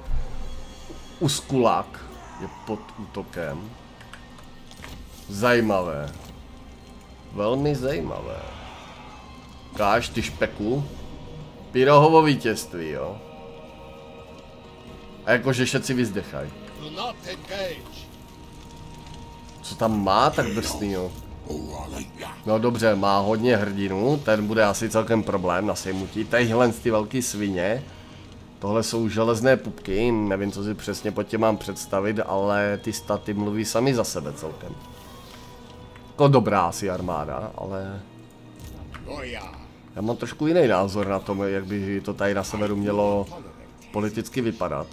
Uskulak je pod útokem. Zajímavé. Velmi zajímavé. Káš, ty špeku. Pyrohovo vítězství, jo. A jakože všetci vyzdechají. Co tam má tak drsnýho? No dobře, má hodně hrdinů, ten bude asi celkem problém na sejmutí. Tadyhle ty velký svině. Tohle jsou železné pupky, nevím, co si přesně pod tím mám představit, ale ty staty mluví sami za sebe celkem. Jako dobrá asi armáda, ale... Já mám trošku jiný názor na tom, jak by to tady na severu mělo politicky vypadat.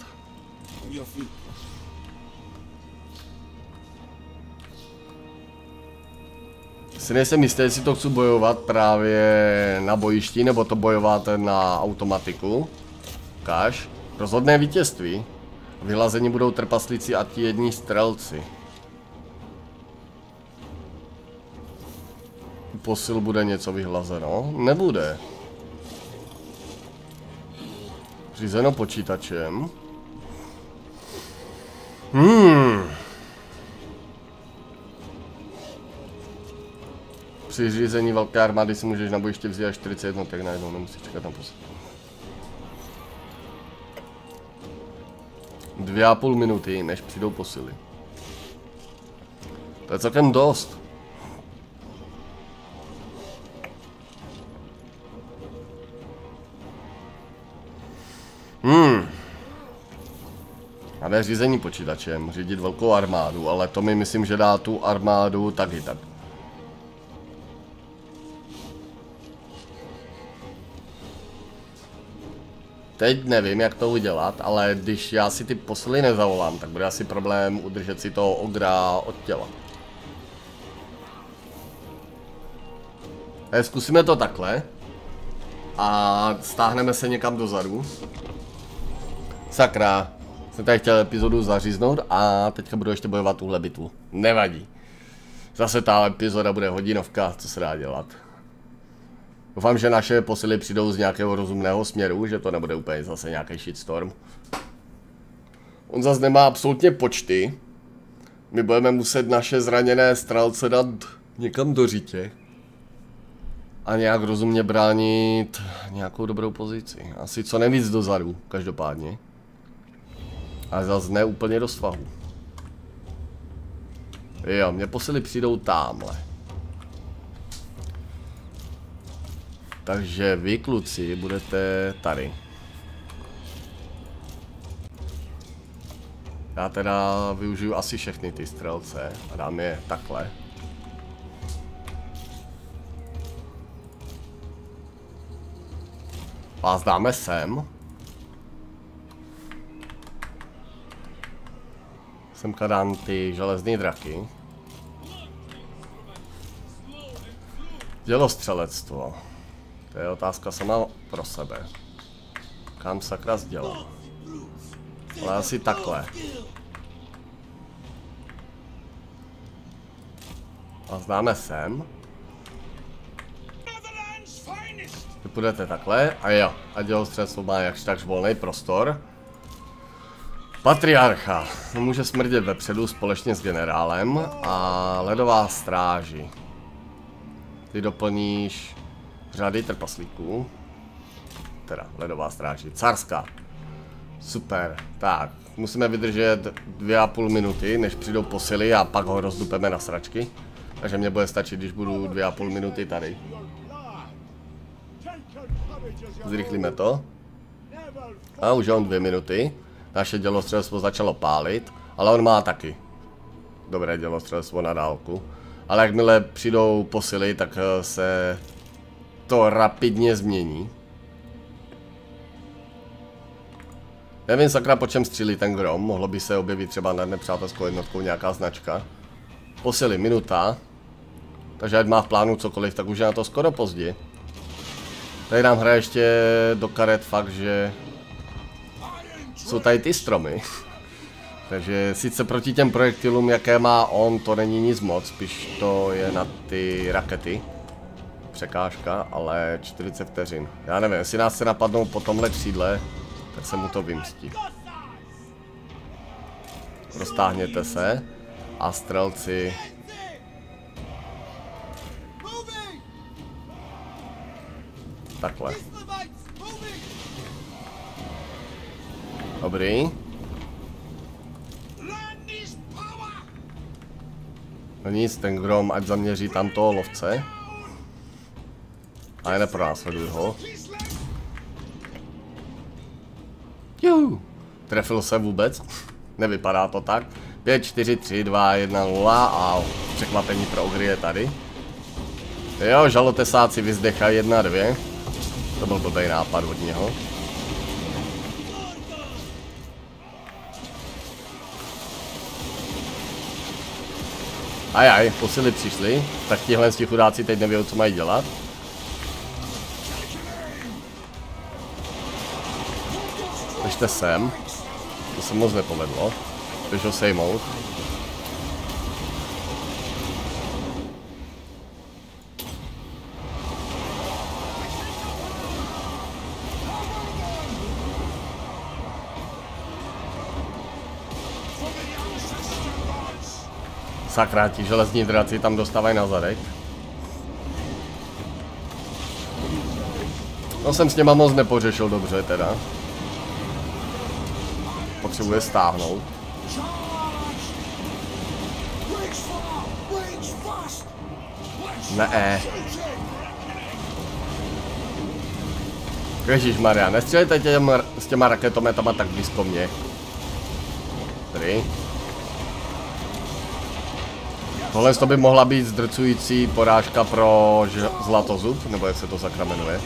Si nejsem jistý, jestli to chci bojovat právě na bojišti, nebo to bojovat na automatiku. Ukáž. Rozhodné vítězství. Vyhlazení budou trpaslíci a ti jední střelci. U posil bude něco vyhlazeno? Nebude. Řízeno počítačem. Při řízení velké armády si můžeš na bojiště vzít až 40 jednotek najednou, nemusíš čekat na posil. 2,5 minuty, než přijdou posily. To je celkem dost. A řízení počítačem, řídit velkou armádu, ale to mi myslím, že dá tu armádu taky tak. Teď nevím, jak to udělat, ale když já si ty posily nezavolám, tak bude asi problém udržet si toho ogra od těla. Zkusíme to takhle. A stáhneme se někam dozadu. Sakra. Jsem tady chtěl epizodu zaříznout a teďka budu ještě bojovat tuhle bitvu. Nevadí. Zase ta epizoda bude hodinovka, co se dá dělat. Doufám, že naše posily přijdou z nějakého rozumného směru, že to nebude úplně zase nějaký shitstorm. On zase nemá absolutně počty. My budeme muset naše zraněné střelce dát někam do řitě. A nějak rozumně bránit nějakou dobrou pozici. Asi co nejvíc dozadu, každopádně. Ale zase ne úplně do svahu. Jo, mě posily přijdou támhle. Takže vy kluci budete tady. Já teda využiju asi všechny ty střelce a dám je takhle. Vás dáme sem. Semka dám ty železný draky. Dělostřelectvo. To je otázka sama pro sebe. Kam sakra sdělám? Ale asi takhle. Vás dáme sem. Vy půjdete takhle a jo. A dělostřelectvo má jakž takž volný prostor. Patriarcha. Může smrdět vepředu společně s generálem a ledová stráži. Ty doplníš řady trpaslíků. Teda ledová stráži. Carská. Super. Tak. Musíme vydržet 2,5 minuty, než přijdou posily a pak ho rozdupeme na sračky. Takže mě bude stačit, když budu 2,5 minuty tady. Zrychlíme to. A už on 2 minuty. Naše dělostřelectvo začalo pálit, ale on má taky dobré dělostřelectvo na dálku. Ale jakmile přijdou posily, tak se to rapidně změní. Nevím sakra po čem střílí ten grom, mohlo by se objevit třeba nad nepřátelskou jednotkou nějaká značka. Posily minuta. Takže ať má v plánu cokoliv, tak už je na to skoro pozdě. Tady nám hraje ještě do karet fakt, že jsou tady ty stromy. Takže sice proti těm projektilům, jaké má on, to není nic moc, spíš to je na ty rakety. Překážka, ale 40 vteřin. Já nevím, jestli nás se napadnou po tomhle křídle, tak se mu to vymstí. Roztáhněte se a střelci. Takhle. Dobrý. No nic, ten grom ať zaměří tam toho lovce. A je nepronásleduj ho. Juhu. Trefil se vůbec? Nevypadá to tak. 5, 4, 3, 2, 1, 0 a překvapení pro ogry je tady. Jo, žalotesáci vyzdechají 1, 2. To byl blbý nápad od něho. Ajaj, posily přišly, tak tihle chudáci teď nevědou, co mají dělat. Běžte sem. To se moc nepovedlo. Běž ho sejmout. Sakra, ti železní draci tam dostávají na zadek. No jsem s něma moc nepořešil dobře teda. Potřebuje stáhnout. Ne. Ježišmarja, nestřelejte s těma raketometama tak blízko mě. Tady. Tohle by mohla být zdrcující porážka pro Zlatozub, nebo jak se to sakra jmenuje.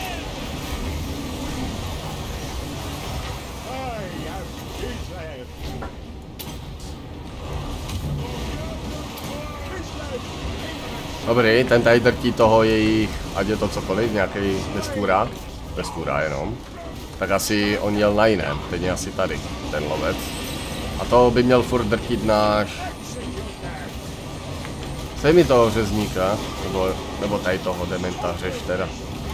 Dobrý, ten tady drtí toho jejich, ať je to cokoliv, nějaký vestvůrák jenom. Tak asi on jel na jiném, teď je asi tady, ten lovec. A to by měl furt drtit náš... Sej mi toho řezníka, nebo tady toho dementa řeš teda.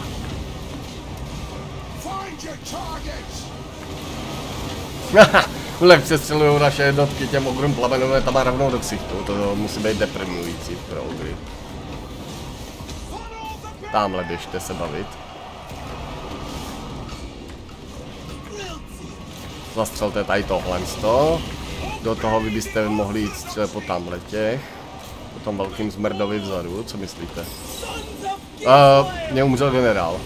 Haha, přestřelují naše jednotky těm ogrům plamenové tam rovnou do ksichtu, to musí být deprimující pro ogry. Támhle běžte se bavit. Zastřelte tady tohle. Do toho vy byste mohli jít střelet po tamhle těch. Po tom velkým zmrdovi vzadu, co myslíte? Mě umřel generál.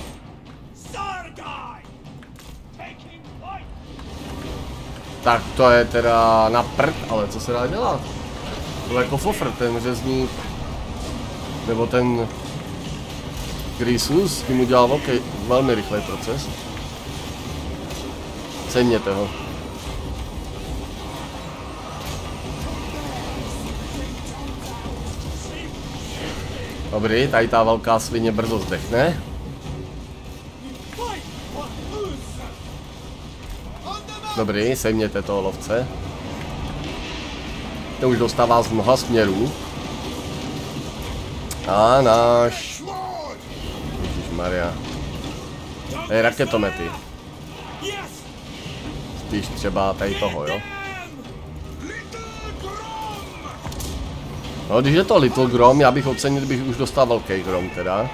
Tak to je teda na prd, ale co se dá dělat? To je jako fofr, ten řezník. Nebo ten... Grisus, tím udělal velmi rychlej proces. Ceňněte ho. Dobrý, tady ta velká svině brzo zdechne. Dobrý, sejměte toho lovce. To už dostává z mnoha směrů. A náš... Ježišmarja. Tady raketomety. Spíš třeba tady toho, jo? No, když je to Little Grom, já bych ocenil, kdybych už dostal velký Grom teda.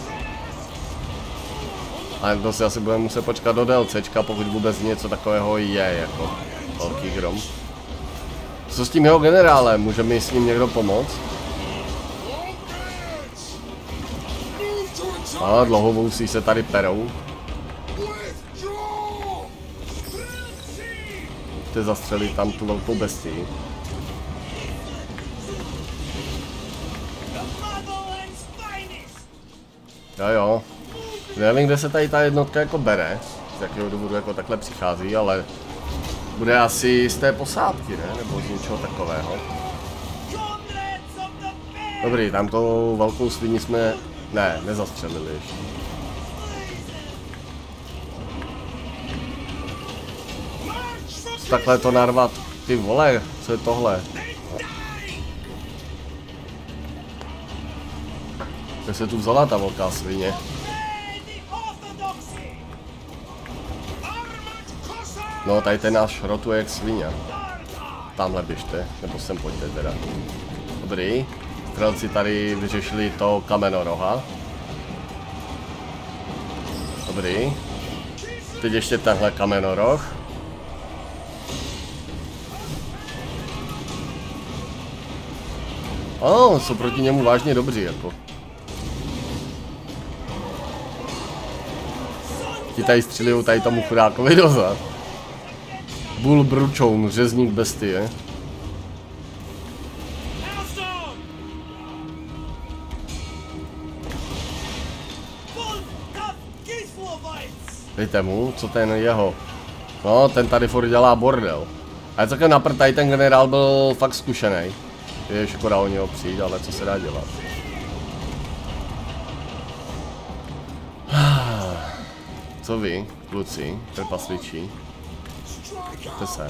Ale to si asi budeme muset počkat do DLCčka, pokud vůbec něco takového je, jako velký Grom. Co s tím jeho generálem? Může mi s ním někdo pomoct? A dlouhovousí se tady perou. Můžete zastřelit tam tu velkou bestii. Jo. Nevím, kde se tady ta jednotka jako bere. z jakého důvodu jako takhle přichází, ale bude asi z té posádky, ne? Nebo z něčeho takového. Dobrý, tamto velkou sviní jsme, ne, nezastřelili ještě. Takhle to narvat, ty vole, co je tohle? Kde se tu vzala ta velká svině? No, tady ten náš šrotuje jak svině. Tamhle běžte, nebo sem pojďte teda. Dobrý. Střelci tady vyřešili to Kamenoroha. Dobrý. Teď ještě tenhle Kamenoroh. Jsou proti němu vážně dobří, jako. Ti tady střílí tady tomu chudákovi dozad. Bull Bručoun, řezník bestie. Dejte mu, co ten jeho. No, ten tady furt dělá bordel. A je celkem napřed, tady ten generál byl fakt zkušený. Je škoda o něho přijít, ale co se dá dělat. Co vy, kluci, trpasličí? To sem.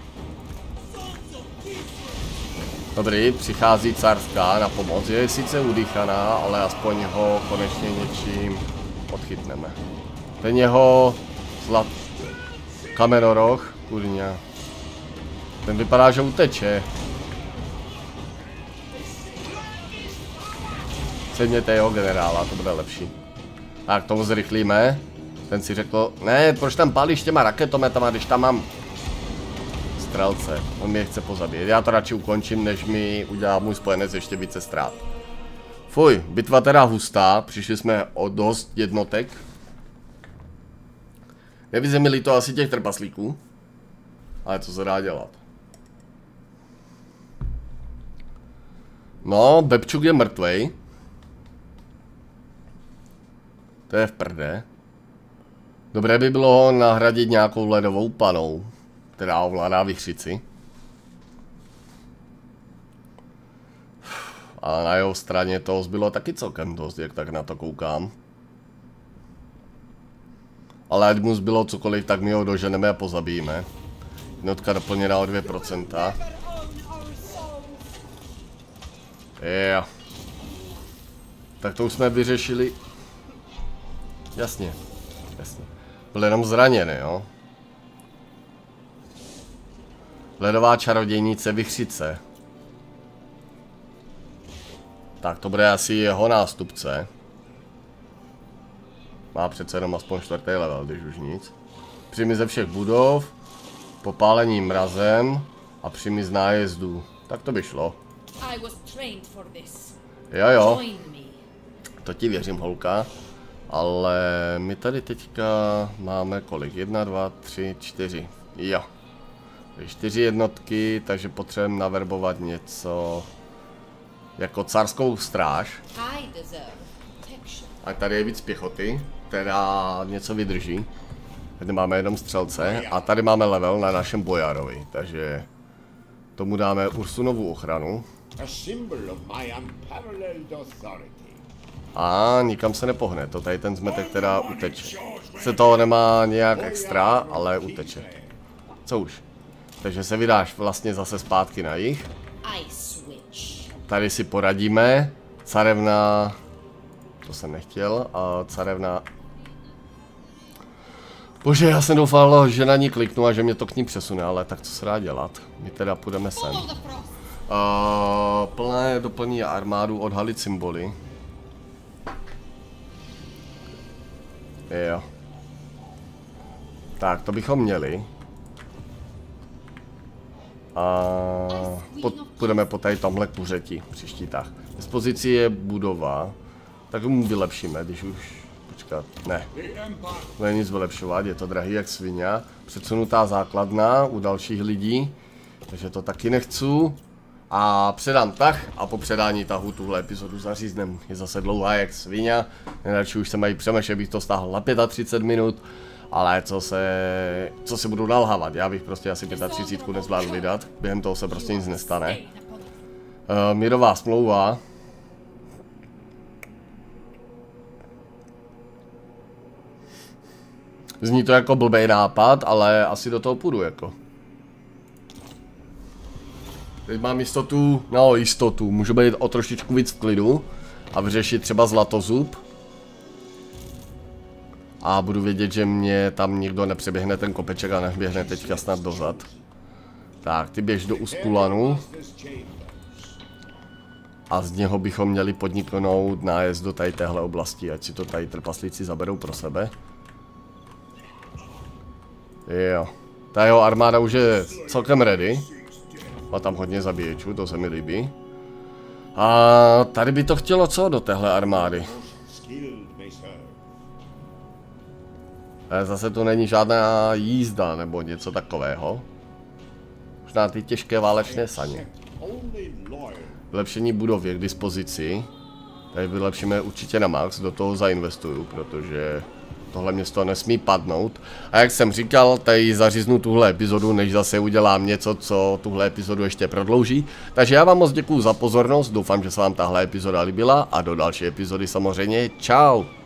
Dobrý, přichází carská na pomoc. Je sice udýchaná, ale aspoň ho konečně něčím odchytneme. Ten jeho Kamenoroh, kurňa. Ten vypadá, že uteče. Sedněte jeho generála, to bude lepší. Tak, tomu zrychlíme. Ten si řekl, ne, proč tam pálíš těma raketometama, když tam mám střelce. On mě chce pozabít. Já to radši ukončím, než mi udělá můj spojenec ještě více ztrát. Fuj, bitva teda hustá, přišli jsme o dost jednotek. Nevíze mi líto asi těch trpaslíků, ale co se dá dělat. No, Bebčuk je mrtvej. To je v prdě. Dobré by bylo ho nahradit nějakou ledovou panou, která ovládá vichřici. Ale na jeho straně toho zbylo taky celkem dost, jak tak na to koukám. Ale ať mu zbylo cokoliv, tak my ho doženeme a pozabijeme. Jednotka doplněná o 2%. Yeah. Tak to už jsme vyřešili. Jasně. Jasně. Byl jenom zraněný, jo. Ledová čarodějnice vichřice. Tak to bude asi jeho nástupce. Má přece jenom aspoň 4. level, když už nic. Příjmy ze všech budov, popálení mrazem a příjmy z nájezdů. Tak to by šlo. Jo. To ti věřím, holka. Ale my tady teďka máme kolik? 1, 2, 3, 4. Jo. 4 jednotky, takže potřebujeme naverbovat něco jako carskou stráž. A tady je víc pěchoty, která něco vydrží. Tady máme jenom střelce a tady máme level na našem bojarovi, takže tomu dáme Ursunovu ochranu. A nikam se nepohne, to tady ten zmetek teda uteče. Se toho nemá nějak extra, ale uteče. Co už? Takže se vydáš vlastně zase zpátky na jih. Tady si poradíme. Carevna... To jsem nechtěl. A carevna... Bože, já jsem doufal, že na ní kliknu a že mě to k ní přesune, ale tak co se dá dělat? My teda půjdeme sem. Plné doplní armádu, odhalit symboly. Jo. Tak, to bychom měli. A půjdeme po tady tomhle kuřeti při štítách. Dispozici je budova. Tak mu vylepšíme, když už... Počkat, ne. Není nic vylepšovat, je to drahý jak svině. Předsunutá základna u dalších lidí. Takže to taky nechci. A předám tah a po předání tahu tuhle epizodu zaříznem. Je zase dlouhá jak svině. Nejradši už se mají přemýšlet, bych to stáhl na 35 minut. Ale co se budu nalhávat, já bych prostě asi 35 nezvládl vydat, během toho se prostě nic nestane. Mírová smlouva. Zní to jako blbej nápad, ale asi do toho půjdu jako. Teď mám jistotu, no jistotu, můžu být o trošičku víc v klidu a vyřešit třeba Zlatozub. A budu vědět, že mě tam nikdo nepřeběhne ten kopeček a neběhne teďka snad dozad. Tak, ty běž do Uskulanu. A z něho bychom měli podniknout nájezd do tady téhle oblasti, ať si to tady trpaslíci zaberou pro sebe. Jo, ta jeho armáda už je celkem ready. Má tam hodně zabíječů, to se mi líbí. A tady by to chtělo co do téhle armády? Zase tu není žádná jízda nebo něco takového. Možná ty těžké válečné saně. Vylepšení budov je k dispozici. Tady vylepšíme určitě na max, do toho zainvestuju, protože tohle město nesmí padnout. A jak jsem říkal, tady zaříznu tuhle epizodu, než zase udělám něco, co tuhle epizodu ještě prodlouží. Takže já vám moc děkuju za pozornost, doufám, že se vám tahle epizoda líbila a do další epizody samozřejmě čau!